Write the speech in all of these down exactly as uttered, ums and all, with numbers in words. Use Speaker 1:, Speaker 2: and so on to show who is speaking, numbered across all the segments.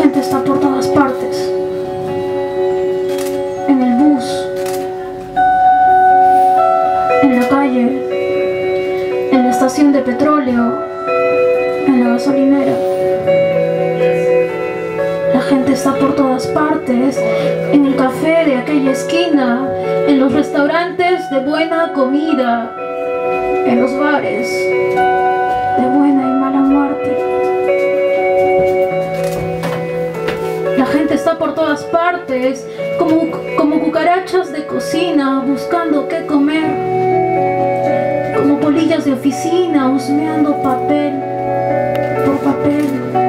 Speaker 1: gente está por todas partes. En el bus, en la calle, en la estación de petróleo, en la gasolinera. La gente está por todas partes, en el café de aquella esquina, en los restaurantes de buena comida, en los bares de buena y mala muerte. La gente está por todas partes, como, como cucarachas de cocina, buscando qué comer, como polillas de oficina, husmeando papel por papel.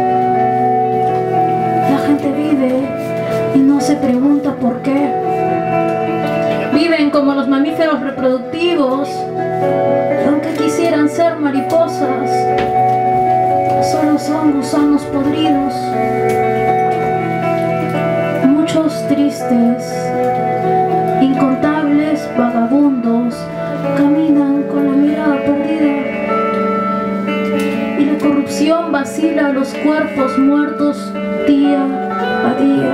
Speaker 1: La gente vive y no se pregunta por qué. Viven como los mamíferos reproductivos, y aunque quisieran ser mariposas, solo son gusanos podridos. Muchos tristes, incontables vagabundos caminan con la mirada perdida, y la corrupción vacila a los cuerpos muertos día a día.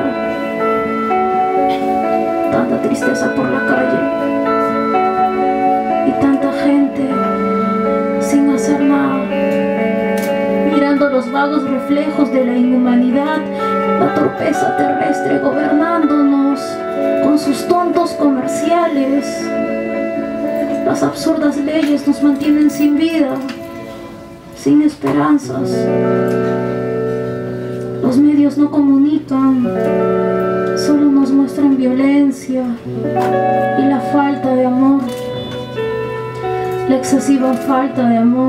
Speaker 1: Tanta tristeza por la calle y tanta gente sin hacer nada, mirando los vagos reflejos de la inhumanidad, la torpeza terrestre gobernándonos con sus tontos comerciales. Las absurdas leyes nos mantienen sin vida, sin esperanzas. Los medios no comunican, solo nos muestran violencia y la falta de amor, la excesiva falta de amor.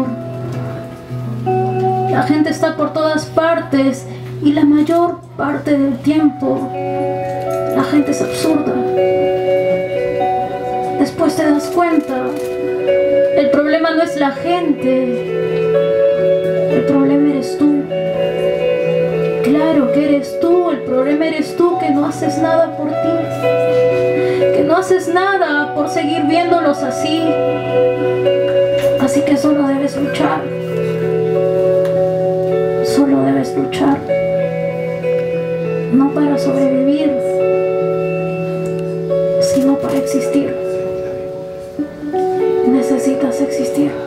Speaker 1: La gente está por todas partes y la mayor parte del tiempo la gente es absurda. Después te das cuenta, el problema no es la gente, el problema eres tú. Claro que eres tú, el problema eres tú, que no haces nada por ti, que no haces nada por seguir viéndolos así. Así que solo debes luchar, solo debes luchar, no para sobrevivir, sino para existir. Necesitas existir.